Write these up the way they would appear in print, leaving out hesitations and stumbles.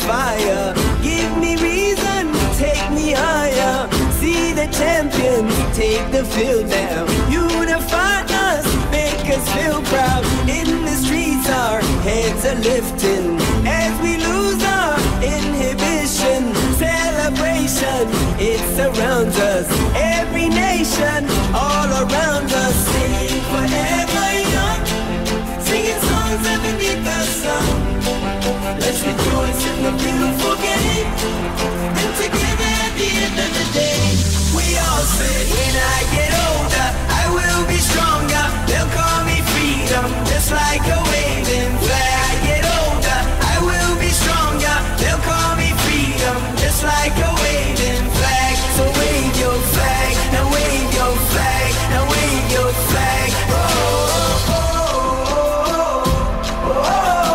fire. Give me reason, take me higher. See the champions take the field now. Unify us, make us feel proud. In the streets our heads are lifting as we lose our inhibition. Celebration, it surrounds us. Every nation, all around us. Singing forever young, singing songs underneath the sun. Let's rejoice in the beautiful game, and together at the end of the day, we all say, when I get older, I will be stronger. They'll call me freedom, just like a waving flag. I get older, I will be stronger. They'll call me freedom, just like a waving flag. So wave your flag, now wave your flag, now wave your flag. Oh, oh, oh, oh,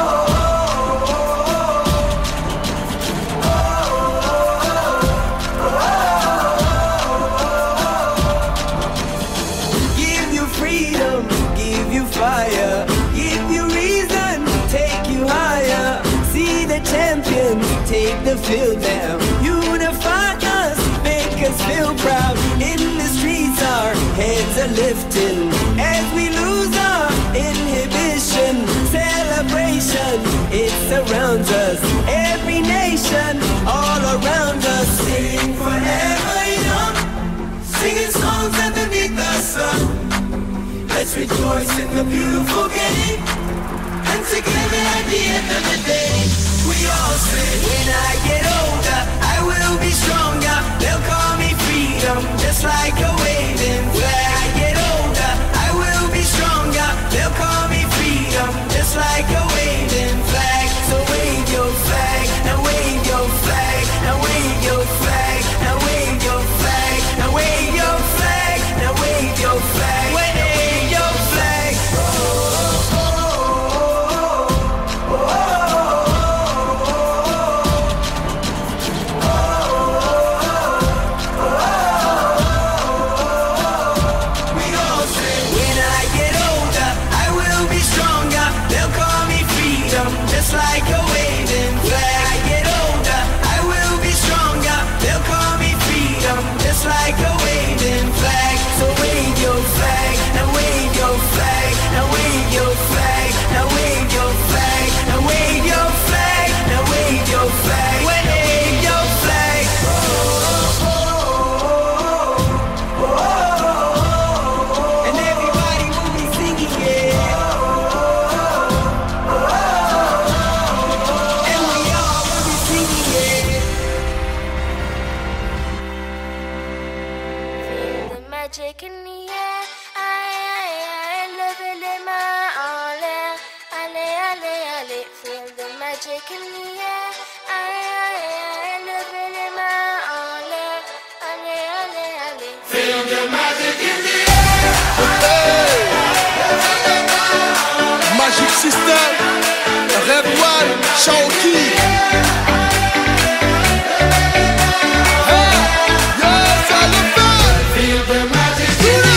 oh. Give you freedom, give you fire, give you reason, take you higher. See the champions take the field now. Unify us, make us feel proud. In the streets our heads are lifting as we lose our inhibition. Celebration, it surrounds us. Every nation, all around us. Sing forever young, singing songs underneath the sun. Let's rejoice in the beautiful game, and together at the end of the day, we all say, when I get older, I will be stronger. They'll call me freedom, just like a waving flag. I get older, I will be stronger. They'll call me freedom, just like a waving flag. So wave your flag, now wave your flag, now wave your flag, now wave your flag, now wave your flag, now wave your flag, wave your flag. Oh, oh, oh, oh, oh. We all say, when I get older, I will be stronger. They'll call me freedom, just like a waving flag. I get older, I will be stronger. They'll call me freedom, just like a waving flag. So wave your flag, now wave your flag, now wave your flag, now wave your flag, now wave your flag, now wave your flag, wave your flag. Oh, oh, oh, oh, oh. And everybody will be singing, yeah. And we all will be singing, yeah. Feel the magic in the air. Aïe, aïe, aïe, levez les mains en l'air. Allez, allez, allez. Feel the magic in the air. Aïe, aïe, aïe, levez les mains en l'air. Allez, allez, allez. Feel the magic in the Magic System, Red One, Shaoki. Yes, I love that. feel the magic in the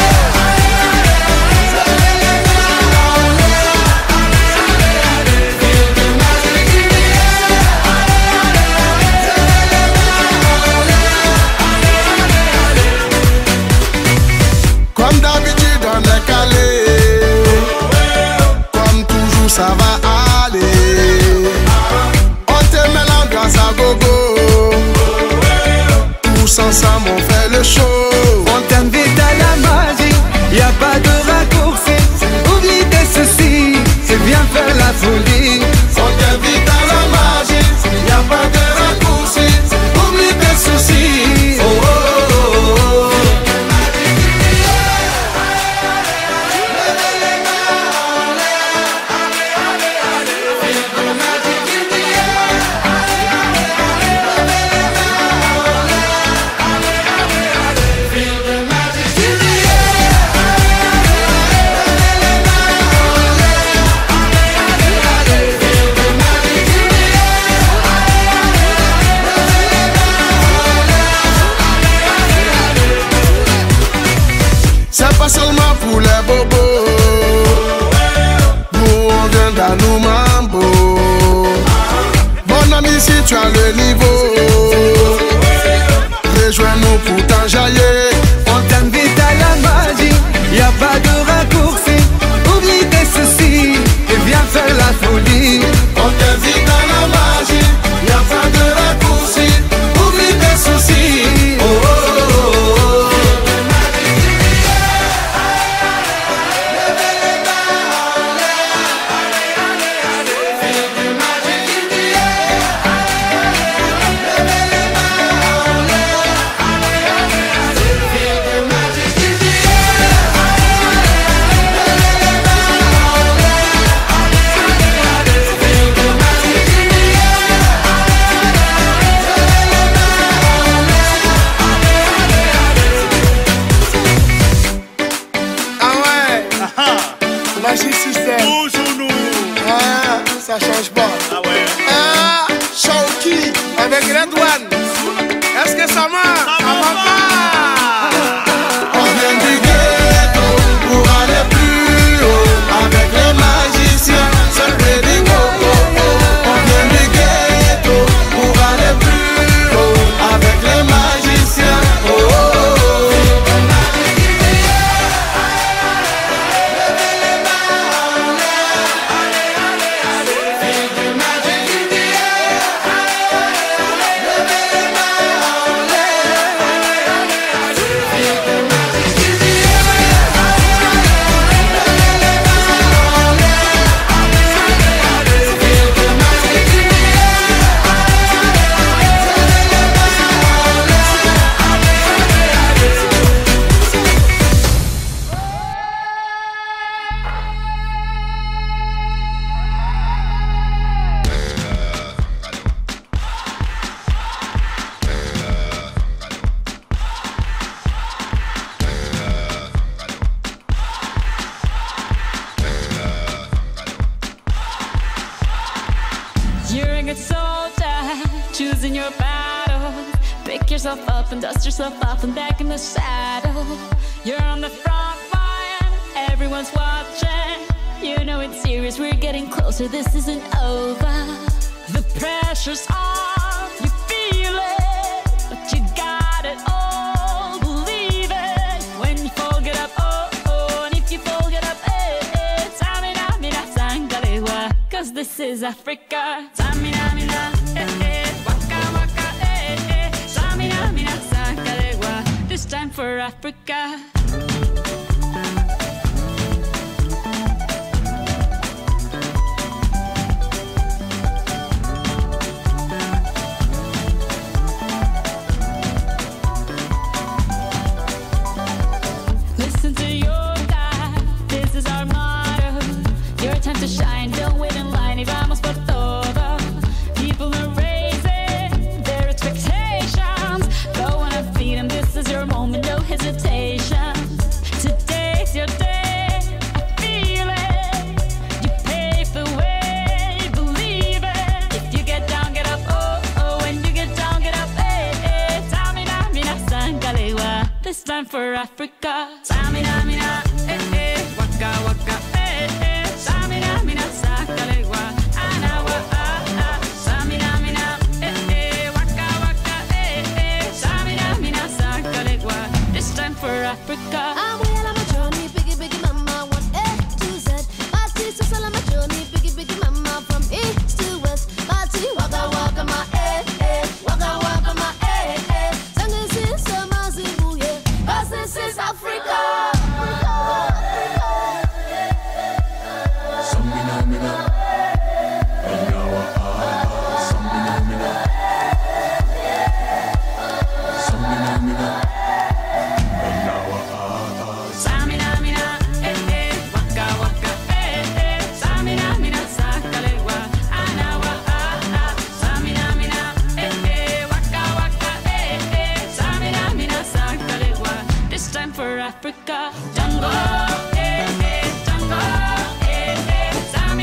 Comme d'habitude on est calé, comme toujours ça va aller. On te met l'ambiance à gogo, tous ensemble on fait le show. On t'invite à la magie, y a pas de raccourci. Oublie tes soucis, c'est bien faire la folie. On t'invite à la magie, y a pas de raccourci. Oublie tes soucis. Oh, oh, oh, oh. tu as le niveau. Rejoins-nous pour t'enjailler. On t'invite à la magie, y a pas de raccourci. Oublie tes soucis et viens faire la folie. On t'invite à la magie, y a pas de raccourci. Oublie tes soucis. Oh, oh, oh, oh. Ça change pas. Ah ouais. Ah, Shawky avec Red One. Est-ce que ça marche? Ça va pas. On vient du ghetto pour aller plus haut. Avec les magiciens, seul Ready Go. On vient du ghetto pour aller plus haut. Avec les magiciens. Oh, oh, oh. And dust yourself off and back in the saddle. You're on the front line, everyone's watching. You know it's serious, we're getting closer, this isn't over. The pressure's on, you feel it, but you got it all, believe it. When you fall, get up, oh, oh, and if you fall, get up, eh, eh. Tamina, mina, sangalewa, cause this is Africa. Tamina, mina, eh, eh, waka, waka, eh, eh. Tamina, mina, sangalewa, this time for Africa. Listen to your God, this is our motto. Your time to shine, don't wait in line y vamos por todo. People are raising their expectations. Go on and feed them, this is your moment, no hesitation. Today's your day, I feel it. You pave the way, believe it. If you get down, get up, oh, oh. When you get down, get up, eh, eh. Tamina, mina, sangalewa, this time for Africa. Tamina, mina, eh, eh. Waka, waka, eh, eh. Tamina, mina, sangalewa, anawa, ah, ah. Tamina, mina, eh, eh. Waka, waka, eh, eh. Tamina, mina, sangalewa, this time for Africa. I'm well on my journey, biggie, biggie mama, 1 A to Z. Party, so on my journey, biggie, biggie mama, from east to west. Party, waka, waka, my eh, eh. Waka, waka, my eh, eh. Sangin' summer, Zimbabwe, 'cause this is Africa. Tamina, mina, eh, eh. Waka, waka, eh, eh. Tamina, mina, sangalewa, anawa, ah, ah. Tamina, mina, eh, eh. Waka, waka, eh, eh. Tamina, mina, sangalewa, this time for Africa. Jungle, eh, eh. Jungle, eh, eh.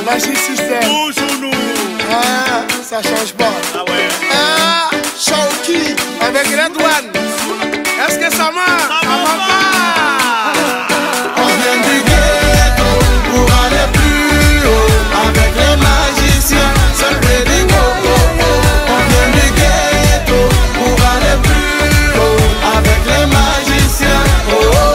Magic System. Toujours nous. Ah, ça change pas. Ah ouais. Ah, Shawky avec Red One. Est-ce que ça marche? Ça va pas. On vient du ghetto pour aller plus haut avec les magiciens, seul wedding oh. On vient du ghetto pour aller plus haut avec les magiciens oh.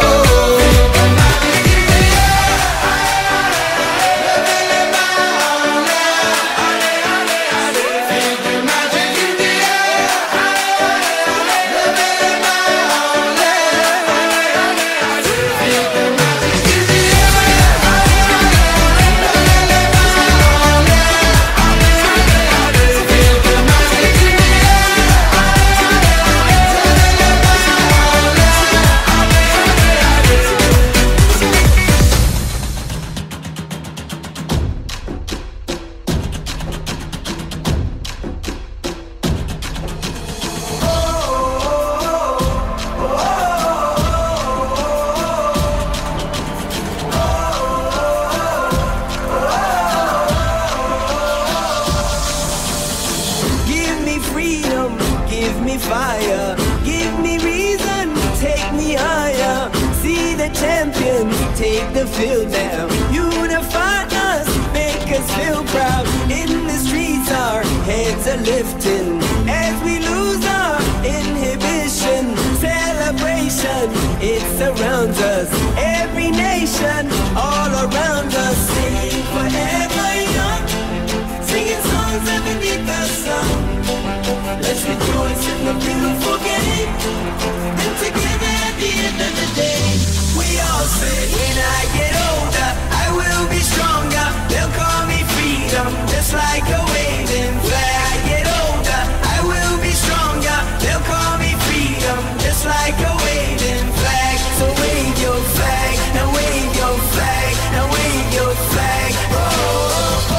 Fire, give me reason, take me higher. See the champions take the field now. Unify us, make us feel proud. In the streets our heads are lifting as we lose our inhibition. Celebration, it surrounds us. Every nation, all around us. Sing forever young, singing songs underneath the sun. Let's rejoice in the beautiful game, and together at the end of the day, we all say, when I get older, I will be stronger. They'll call me freedom, just like a waving flag. I get older, I will be stronger. They'll call me freedom, just like a waving flag. So wave your flag, now wave your flag, now wave your flag. Oh, oh, oh,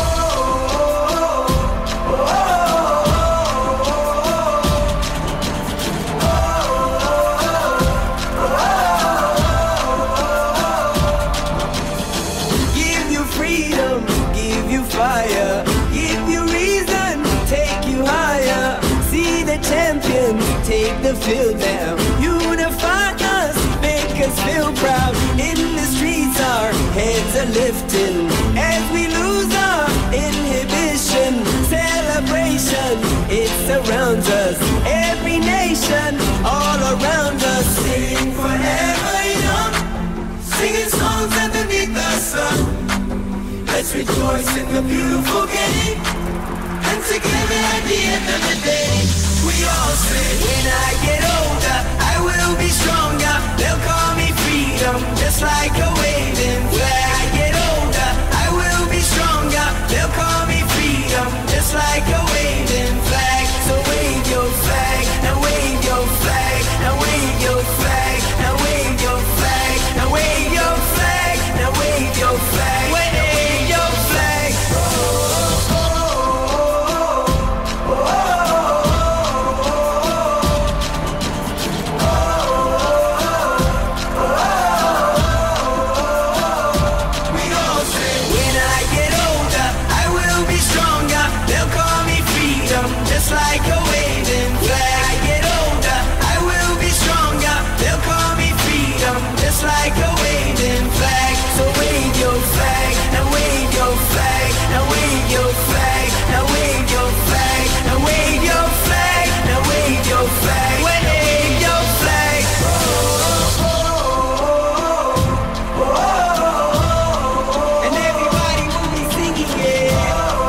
oh, oh, oh. Fire, give you reason, take you higher. See the champions take the field now. Unify us, make us feel proud. In the streets our heads are lifting as we lose our inhibition. Celebration, it surrounds us. Every nation, all around us. Sing forever young, singing songs underneath the sun. Let's rejoice in the beautiful game, and together at the end of the day, we all say, when I get older, I will be stronger. They'll call me freedom, just like a waving flag. I get older, I will be stronger. They'll call me freedom, just like a waving flag. So wave your flag, now wave your flag, now wave your flag, now wave your flag, now wave your flag, now wave your flag. Just like a waving flag. I get older, I will be stronger. They'll call me freedom, just like a waving flag. So wave your flag, now wave your flag, now wave your flag, now wave your flag, now wave your flag, now wave your flag, wave your flag. Oh, oh, oh, oh, oh. And everybody will be singing, yeah.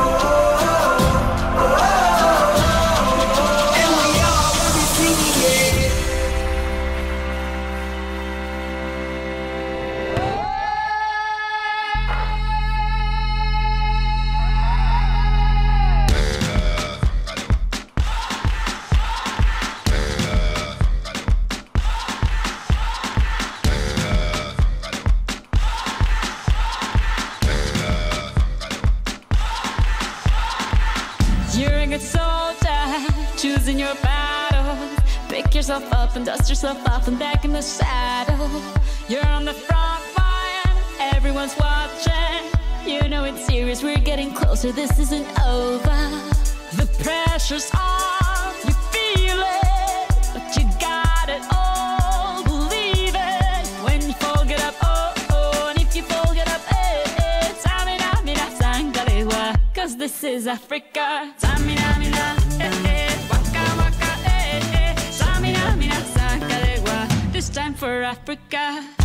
You're a good soldier, choosing your battle. Pick yourself up and dust yourself off and back in the saddle. You're on the front line, everyone's watching. You know it's serious, we're getting closer, this isn't over. The pressure's on, you feel it, but you got it all, believe it. When you fall, get up, oh, oh, and if you fall, get up, eh, eh. Tamina, mina, sangalewa, cause this is Africa. Tamina, mina, eh, eh, waka, waka, eh, eh. Tamina, mina, sangalewa, this time for Africa.